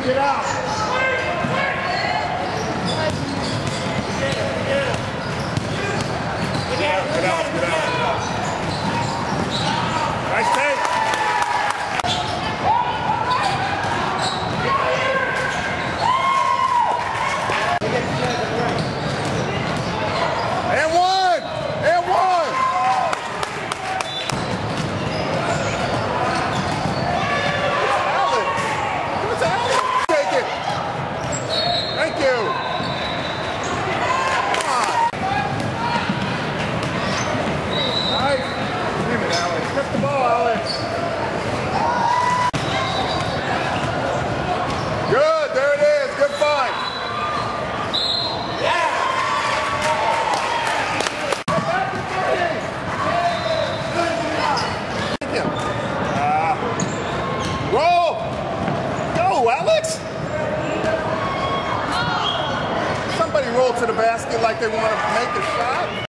Get out. Get out. Nice take. And one. Take it. Thank you. Come on. Nice. Damn it, Alex. Catch the ball, Alex. Good. There it is. Good fight. Yeah. Roll. Go, Alex. Somebody roll to the basket like they want to make a shot.